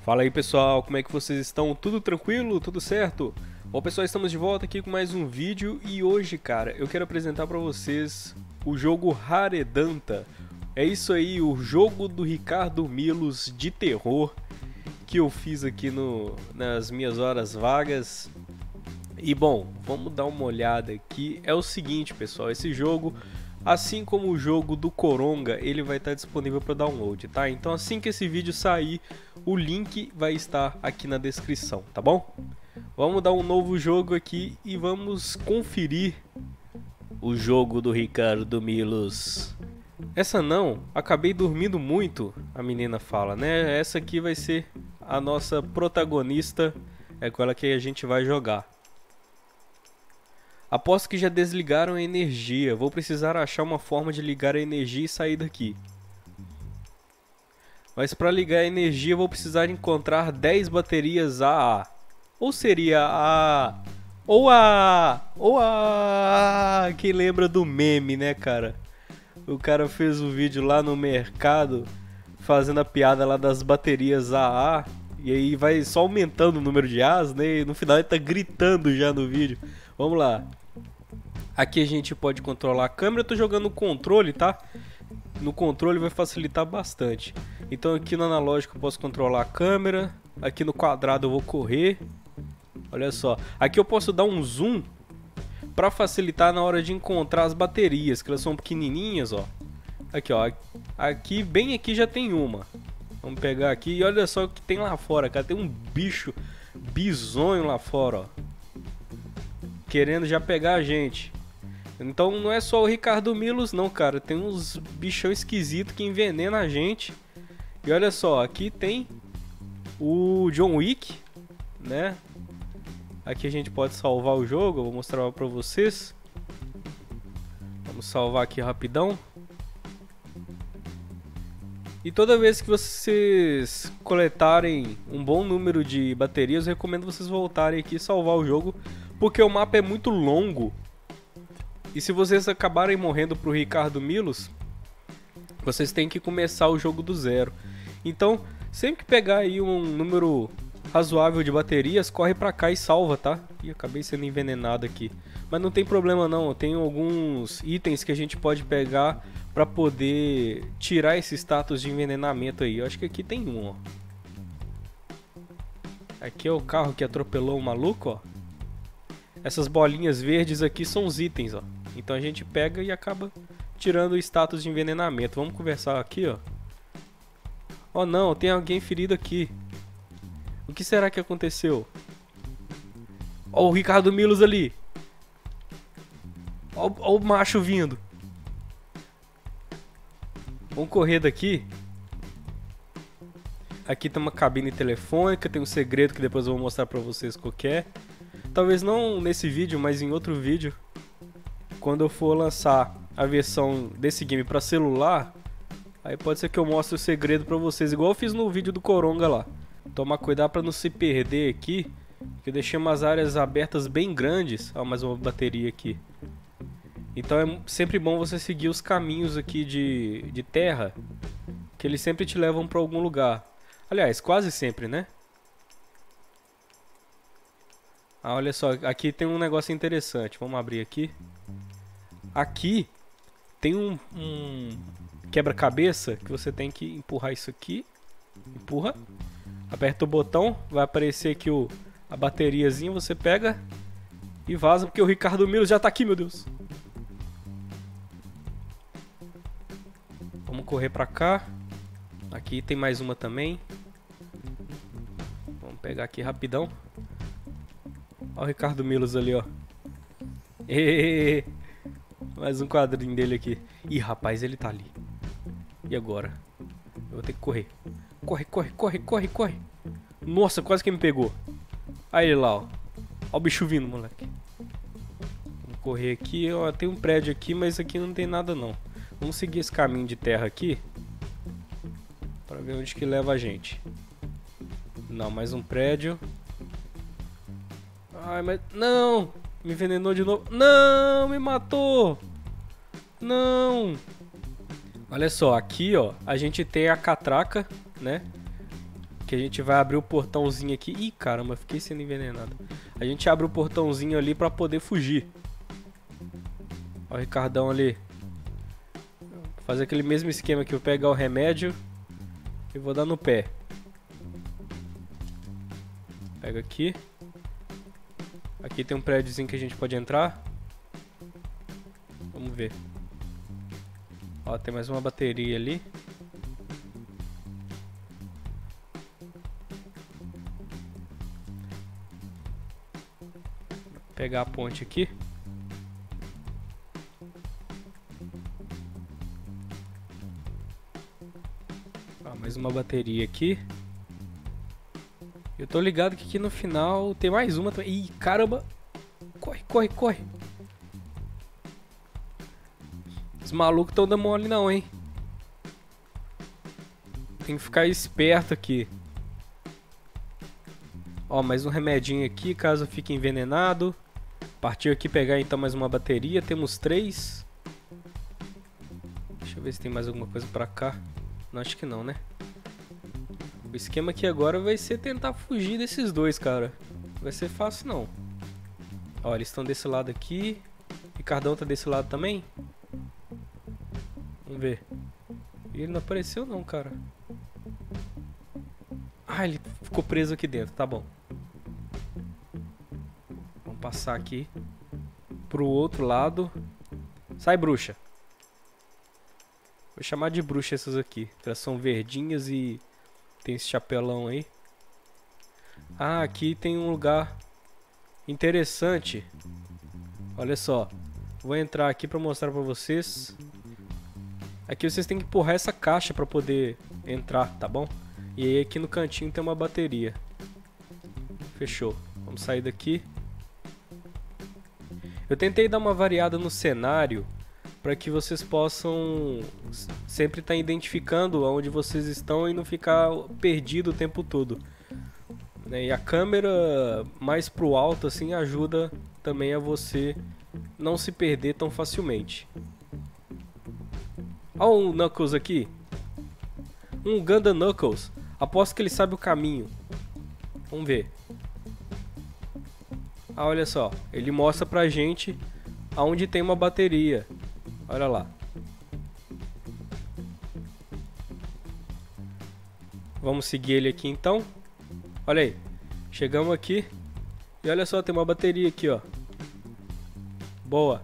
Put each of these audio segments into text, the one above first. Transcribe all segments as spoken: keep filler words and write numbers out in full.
Fala aí pessoal, como é que vocês estão? Tudo tranquilo? Tudo certo? Bom pessoal, estamos de volta aqui com mais um vídeo e hoje, cara, eu quero apresentar pra vocês o jogo Haredanta. É isso aí, o jogo do Ricardo Milos de terror que eu fiz aqui no, nas minhas horas vagas. E bom, vamos dar uma olhada aqui. É o seguinte pessoal, esse jogo, assim como o jogo do Coronga, ele vai estar disponível para download, tá? Então assim que esse vídeo sair, o link vai estar aqui na descrição, tá bom? Vamos dar um novo jogo aqui e vamos conferir o jogo do Ricardo Milos. Essa não, acabei dormindo muito, a menina fala, né? Essa aqui vai ser a nossa protagonista, é com ela que a gente vai jogar. Aposto que já desligaram a energia. Vou precisar achar uma forma de ligar a energia e sair daqui. Mas para ligar a energia vou precisar encontrar dez baterias A A. Ou seria a... Ou a... Ou a... Quem lembra do meme, né, cara? O cara fez um vídeo lá no mercado fazendo a piada lá das baterias A A. E aí vai só aumentando o número de As, né? E no final ele tá gritando já no vídeo. Vamos lá. Aqui a gente pode controlar a câmera. Eu tô jogando no controle, tá? No controle vai facilitar bastante. Então aqui no analógico eu posso controlar a câmera. Aqui no quadrado eu vou correr. Olha só. Aqui eu posso dar um zoom para facilitar na hora de encontrar as baterias, que elas são pequenininhas, ó. Aqui, ó. Aqui, bem aqui já tem uma. Vamos pegar aqui e olha só o que tem lá fora, cara. Tem um bicho bizonho lá fora, ó, querendo já pegar a gente. Então não é só o Ricardo Milos não, cara. Tem uns bichão esquisito que envenena a gente. E olha só, aqui tem o John Wick, né? Aqui a gente pode salvar o jogo. Eu vou mostrar pra vocês. Vamos salvar aqui rapidão. E toda vez que vocês coletarem um bom número de baterias, eu recomendo vocês voltarem aqui e salvar o jogo, porque o mapa é muito longo. E se vocês acabarem morrendo pro Ricardo Milos, vocês têm que começar o jogo do zero. Então, sempre que pegar aí um número razoável de baterias, corre pra cá e salva, tá? Ih, acabei sendo envenenado aqui. Mas não tem problema não, eu tenho alguns itens que a gente pode pegar pra poder tirar esse status de envenenamento aí. Eu acho que aqui tem um, ó. Aqui é o carro que atropelou o maluco, ó. Essas bolinhas verdes aqui são os itens, ó. Então a gente pega e acaba tirando o status de envenenamento. Vamos conversar aqui, ó. Oh não, tem alguém ferido aqui. O que será que aconteceu? Ó o Ricardo Milos ali. Ó, ó o macho vindo. Vamos correr daqui. Aqui tem uma cabine telefônica, tem um segredo que depois eu vou mostrar pra vocês qual que é. Talvez não nesse vídeo, mas em outro vídeo, quando eu for lançar a versão desse game pra celular, aí pode ser que eu mostre o segredo pra vocês, igual eu fiz no vídeo do Coronga lá. Tomar cuidado pra não se perder aqui, que eu deixei umas áreas abertas bem grandes. Ó, mais uma bateria aqui. Então é sempre bom você seguir os caminhos aqui de, de terra, que eles sempre te levam pra algum lugar. Aliás, quase sempre, né? Ah, olha só, aqui tem um negócio interessante. Vamos abrir aqui. Aqui tem um, um quebra-cabeça que você tem que empurrar isso aqui. Empurra. Aperta o botão, vai aparecer aqui o, a bateriazinha, você pega e vaza, porque o Ricardo Milos já tá aqui, meu Deus. Vamos correr pra cá. Aqui tem mais uma também. Vamos pegar aqui rapidão. Olha o Ricardo Milos ali, ó. Eee, mais um quadrinho dele aqui. Ih, rapaz, ele tá ali. E agora? Eu vou ter que correr. Corre, corre, corre, corre, corre. Nossa, quase que me pegou. Aí ele lá, ó. Olha o bicho vindo, moleque. Vamos correr aqui, ó. Tem um prédio aqui, mas aqui não tem nada não. Vamos seguir esse caminho de terra aqui, pra ver onde que leva a gente. Não, mais um prédio. Ai, mas... Não! Me envenenou de novo. Não! Me matou! Não! Olha só, aqui, ó, a gente tem a catraca, né? Que a gente vai abrir o portãozinho aqui. Ih, caramba, fiquei sendo envenenado. A gente abre o portãozinho ali pra poder fugir. Ó o Ricardão ali. Vou fazer aquele mesmo esquema aqui. Eu vou pegar o remédio e vou dar no pé. Pega aqui. Aqui tem um prédiozinho que a gente pode entrar. Vamos ver. Ó, tem mais uma bateria ali. Vou pegar a ponte aqui. Ó, mais uma bateria aqui. Eu tô ligado que aqui no final tem mais uma também. Ih, caramba! Corre, corre, corre! Os malucos tão dando mole não, hein? Tem que ficar esperto aqui. Ó, mais um remedinho aqui, caso fique envenenado. Partiu aqui pegar então mais uma bateria. Temos três. Deixa eu ver se tem mais alguma coisa pra cá. Não, acho que não, né? O esquema aqui agora vai ser tentar fugir desses dois, cara. Não vai ser fácil, não. Ó, eles estão desse lado aqui. Ricardão tá desse lado também. Vamos ver. Ele não apareceu não, cara. Ah, ele ficou preso aqui dentro, tá bom. Vamos passar aqui pro outro lado. Sai, bruxa. Vou chamar de bruxa essas aqui. Elas são verdinhas e tem esse chapelão aí. Ah, aqui tem um lugar interessante. Olha só. Vou entrar aqui pra mostrar pra vocês. Aqui vocês têm que empurrar essa caixa pra poder entrar, tá bom? E aí aqui no cantinho tem uma bateria. Fechou. Vamos sair daqui. Eu tentei dar uma variada no cenário para que vocês possam sempre estar identificando onde vocês estão e não ficar perdido o tempo todo. E a câmera mais pro alto assim ajuda também a você não se perder tão facilmente. Olha um Knuckles aqui. Um Gundam Knuckles. Aposto que ele sabe o caminho. Vamos ver. Ah, olha só. Ele mostra pra gente aonde tem uma bateria. Olha lá. Vamos seguir ele aqui então. Olha aí. Chegamos aqui. E olha só, tem uma bateria aqui, ó. Boa.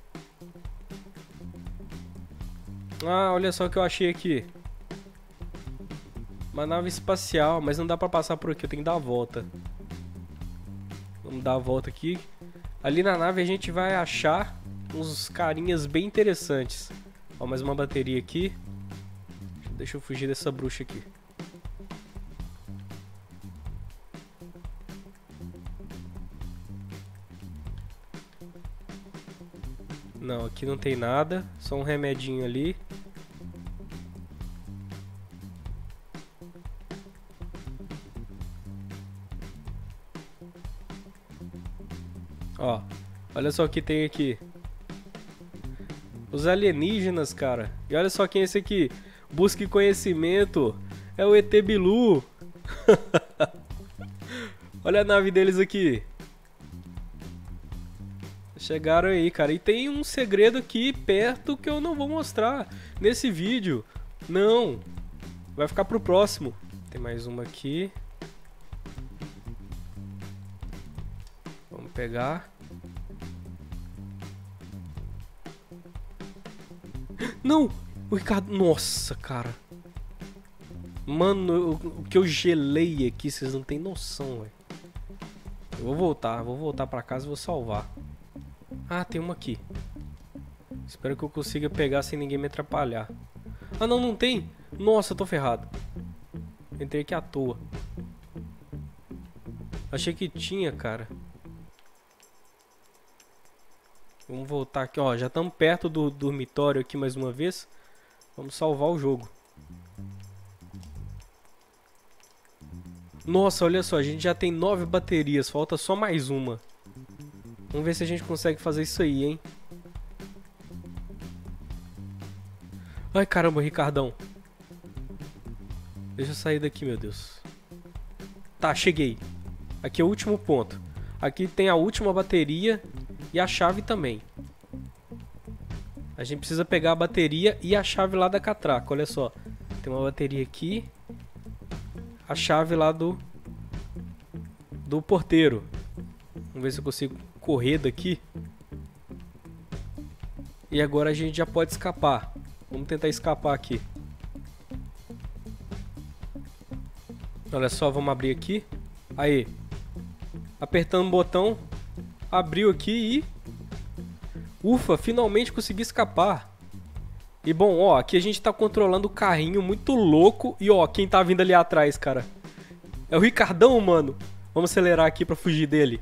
Ah, olha só o que eu achei aqui. Uma nave espacial, mas não dá pra passar por aqui, eu tenho que dar a volta. Vamos dar a volta aqui. Ali na nave a gente vai achar uns carinhas bem interessantes. Ó, mais uma bateria aqui. Deixa eu fugir dessa bruxa aqui. Não, aqui não tem nada. Só um remedinho ali. Ó, olha só o que tem aqui. Os alienígenas, cara. E olha só quem é esse aqui. Busque conhecimento. É o E T Bilu. Olha a nave deles aqui. Chegaram aí, cara. E tem um segredo aqui perto que eu não vou mostrar nesse vídeo. Não. Vai ficar pro próximo. Tem mais uma aqui. Vamos pegar. Não! O Ricardo... Nossa, cara. Mano, o que eu gelei aqui, vocês não tem noção, velho. Eu vou voltar, vou voltar pra casa e vou salvar. Ah, tem uma aqui. Espero que eu consiga pegar sem ninguém me atrapalhar. Ah, não, não tem? Nossa, eu tô ferrado. Entrei aqui à toa. Achei que tinha, cara. Vamos voltar aqui, ó. Já estamos perto do dormitório aqui mais uma vez. Vamos salvar o jogo. Nossa, olha só. A gente já tem nove baterias. Falta só mais uma. Vamos ver se a gente consegue fazer isso aí, hein? Ai, caramba, Ricardão. Deixa eu sair daqui, meu Deus. Tá, cheguei. Aqui é o último ponto. Aqui tem a última bateria e a chave também. A gente precisa pegar a bateria e a chave lá da catraca, olha só. Tem uma bateria aqui. A chave lá do... do porteiro. Vamos ver se eu consigo correr daqui. E agora a gente já pode escapar. Vamos tentar escapar aqui. Olha só, vamos abrir aqui. Aí. Apertando o botão. Abriu aqui e... Ufa, finalmente consegui escapar. E bom, ó, aqui a gente tá controlando o carrinho muito louco. E ó, quem tá vindo ali atrás, cara? É o Ricardão, mano. Vamos acelerar aqui pra fugir dele.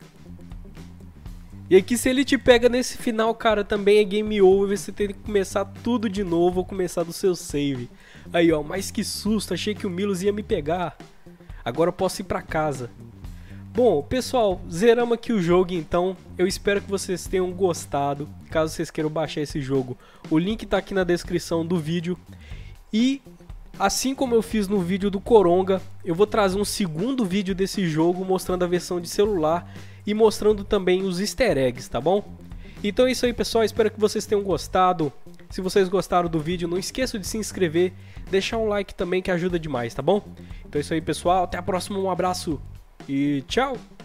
E aqui se ele te pega nesse final, cara, também é game over. Você tem que começar tudo de novo ou começar do seu save. Aí, ó, mas que susto, achei que o Milos ia me pegar. Agora eu posso ir pra casa. Bom, pessoal, zeramos aqui o jogo então. Eu espero que vocês tenham gostado. Caso vocês queiram baixar esse jogo, o link tá aqui na descrição do vídeo. E assim como eu fiz no vídeo do Coronga, eu vou trazer um segundo vídeo desse jogo mostrando a versão de celular e mostrando também os easter eggs, tá bom? Então é isso aí, pessoal, espero que vocês tenham gostado. Se vocês gostaram do vídeo, não esqueçam de se inscrever, deixar um like também que ajuda demais, tá bom? Então é isso aí, pessoal, até a próxima, um abraço e tchau!